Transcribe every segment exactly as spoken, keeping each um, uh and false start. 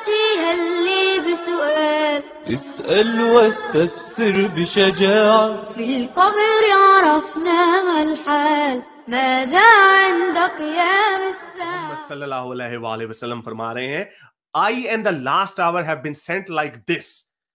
حياتي هل لي بسؤال اسأل واستفسر بشجاعة في القبر عرفنا ما الحال ماذا عند قيام الساعة. صلی اللہ علیہ وآلہ وسلم فرما رہے ہیں I and the last hour have been sent like this.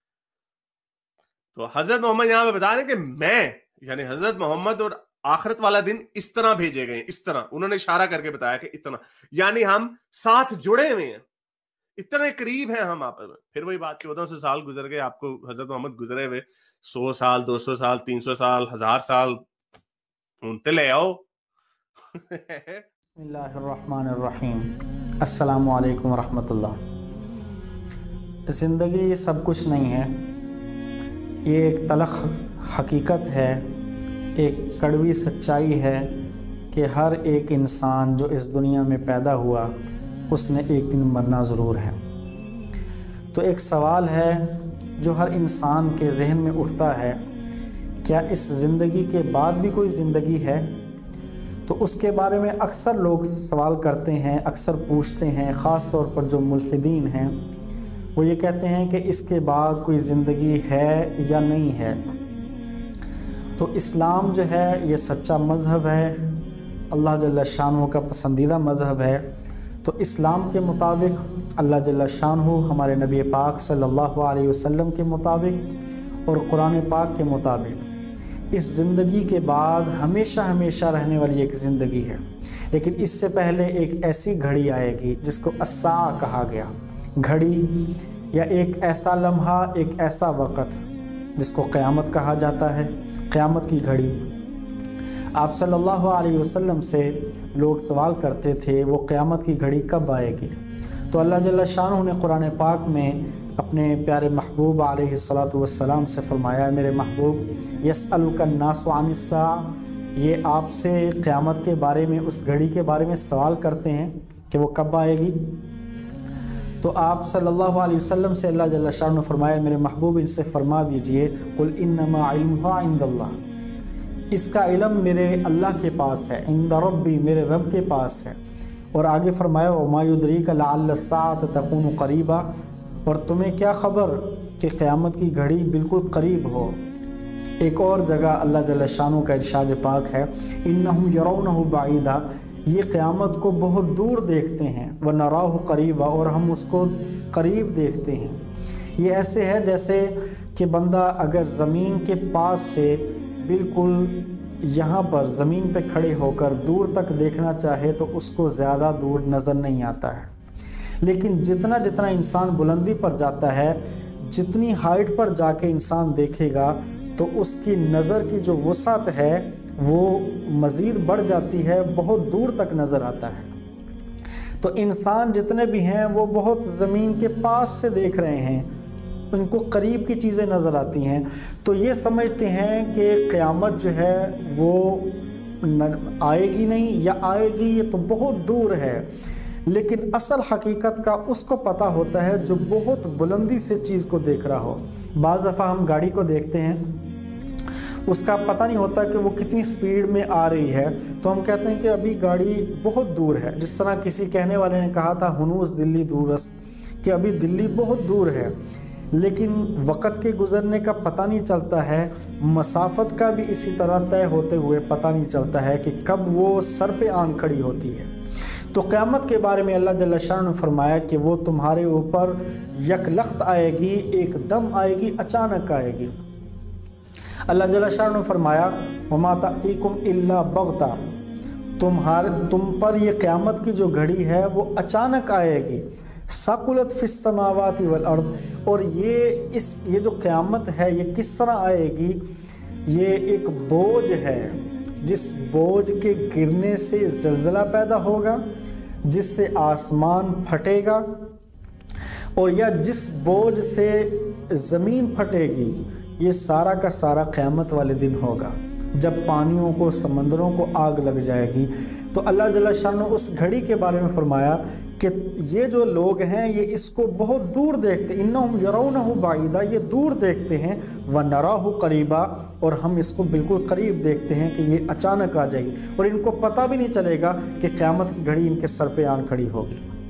تو حضرت محمد یہاں پہ بتا رہے ہیں کہ میں یعنی حضرت محمد اور آخرت والا دن اس طرح بھیجے گئے ہیں, اس طرح انہوں نے اشارہ کر کے بتایا کہ اتنا, یعنی ہم ساتھ جڑے ہوئے ہیں, اتنے قریب ہیں ہم. آپ پھر وہی بات کہ چودہ سو سال گزر گئے, آپ کو حضرت محمد گزرے ہوئے سو سال, دو سو سال, تین سو سال, ہزار سال, انتے لے آؤ. بسم اللہ الرحمن الرحیم. السلام علیکم ورحمۃ اللہ. زندگی یہ سب کچھ نہیں ہے, یہ ایک تلخ حقیقت ہے, ایک کڑوی سچائی ہے کہ ہر ایک انسان جو اس دنیا میں پیدا ہوا اس نے ایک دن مرنا ضرور ہے. تو ایک سوال ہے جو ہر انسان کے ذہن میں اٹھتا ہے, کیا اس زندگی کے بعد بھی کوئی زندگی ہے؟ تو اس کے بارے میں اکثر لوگ سوال کرتے ہیں, اکثر پوچھتے ہیں, خاص طور پر جو ملحدین ہیں وہ یہ کہتے ہیں کہ اس کے بعد کوئی زندگی ہے یا نہیں ہے. تو اسلام جو ہے یہ سچا مذہب ہے, اللہ جل شانہ کا پسندیدہ مذہب ہے. تو اسلام کے مطابق, اللہ جل شانہ ہمارے نبی پاک صلی اللہ علیہ وسلم کے مطابق اور قرآن پاک کے مطابق اس زندگی کے بعد ہمیشہ ہمیشہ رہنے والی ایک زندگی ہے. لیکن اس سے پہلے ایک ایسی گھڑی آئے گی جس کو الساعہ کہا گیا, گھڑی یا ایک ایسا لمحہ, ایک ایسا وقت جس کو قیامت کہا جاتا ہے, قیامت کی گھڑی. آپ صلی اللہ علیہ وسلم سے لوگ سوال کرتے تھے وہ قیامت کی گھڑی کب آئے گی؟ تو اللہ جل شانہ نے قرآن پاک میں اپنے پیارے محبوب علیہ الصلاۃ والسلام سے فرمایا, میرے محبوب یسألک الناس عن الساعہ, یہ آپ سے قیامت کے بارے میں, اس گھڑی کے بارے میں سوال کرتے ہیں کہ وہ کب آئے گی. تو آپ صلی اللہ علیہ وسلم سے اللہ جل شانہ نے فرمایا, میرے محبوب ان سے فرما دیجئے قل انما علمها عند اللہ, اس کا علم میرے اللہ کے پاس ہے, عند ربی, میرے رب کے پاس ہے. اور آگے فرمایا وما یدریک لعل الساعة تکون قریبا, اور تمہیں کیا خبر کہ قیامت کی گھڑی بالکل قریب ہو. ایک اور جگہ اللہ جل شانہ کا ارشاد پاک ہے انہم یرونہ بعیدا, یہ قیامت کو بہت دور دیکھتے ہیں, ونراہ قریبا, اور ہم اس کو قریب دیکھتے ہیں. یہ ایسے ہے جیسے کہ بندہ اگر زمین کے پاس سے بالکل یہاں پر زمین پہ کھڑے ہو کر دور تک دیکھنا چاہے تو اس کو زیادہ دور نظر نہیں آتا ہے. لیکن جتنا جتنا انسان بلندی پر جاتا ہے, جتنی ہائٹ پر جا کے انسان دیکھے گا تو اس کی نظر کی جو وسعت ہے وہ مزید بڑھ جاتی ہے, بہت دور تک نظر آتا ہے. تو انسان جتنے بھی ہیں وہ بہت زمین کے پاس سے دیکھ رہے ہیں, ان کو قریب کی چیزیں نظر آتی ہیں. تو یہ سمجھتے ہیں کہ قیامت جو ہے وہ آئے گی نہیں, یا آئے گی یہ تو بہت دور ہے. لیکن اصل حقیقت کا اس کو پتہ ہوتا ہے جو بہت بلندی سے چیز کو دیکھ رہا ہو. بعض دفعہ ہم گاڑی کو دیکھتے ہیں, اس کا پتہ نہیں ہوتا کہ وہ کتنی سپیڈ میں آ رہی ہے, تو ہم کہتے ہیں کہ ابھی گاڑی بہت دور ہے. جس طرح کسی کہنے والے نے کہا تھا ہنوز دلی دورست, کہ ابھی دلی بہت دور ہے. لیکن وقت کے گزرنے کا پتہ نہیں چلتا ہے, مسافت کا بھی اسی طرح طے ہوتے ہوئے پتہ نہیں چلتا ہے کہ کب وہ سر پہ آن کھڑی ہوتی ہے. تو قیامت کے بارے میں اللہ جل شانہ نے فرمایا کہ وہ تمہارے اوپر یک لخت آئے گی, ایک دم آئے گی, اچانک آئے گی. اللہ جل شانہ نے فرمایا وما تأتیکم الا بغتہ, تمہارے تم پر یہ قیامت کی جو گھڑی ہے وہ اچانک آئے گی. ثقلت فی السماوات والارض, اور یہ اس یہ جو قیامت ہے یہ کس طرح آئے گی؟ یہ ایک بوجھ ہے, جس بوجھ کے گرنے سے زلزلہ پیدا ہوگا, جس سے آسمان پھٹے گا, اور یا جس بوجھ سے زمین پھٹے گی, یہ سارا کا سارا قیامت والے دن ہوگا جب پانیوں کو, سمندروں کو آگ لگ جائے گی. تو اللہ جل شانہ نے اس گھڑی کے بارے میں فرمایا کہ یہ جو لوگ ہیں یہ اس کو بہت دور دیکھتے, انہم یرونہ بعیدا, یہ دور دیکھتے ہیں, ونراہ قریبا, اور ہم اس کو بالکل قریب دیکھتے ہیں کہ یہ اچانک آ جائے گی, اور ان کو پتہ بھی نہیں چلے گا کہ قیامت کی گھڑی ان کے سر پہ آن کھڑی ہوگی.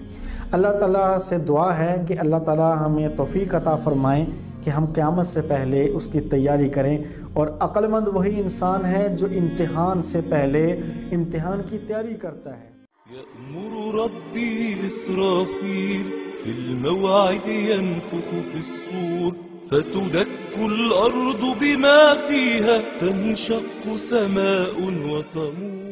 اللہ تعالیٰ سے دعا ہے کہ اللہ تعالیٰ ہمیں توفیق عطا فرمائیں کہ ہم قیامت سے پہلے اس کی تیاری کریں، اور عقل مند وہی انسان ہے جو امتحان سے پہلے امتحان کی تیاری کرتا ہے۔ يأمر ربي إسرافيل في الموعد ينفخ في الصور فتدك الأرض بما فيها تنشق سماء وتمور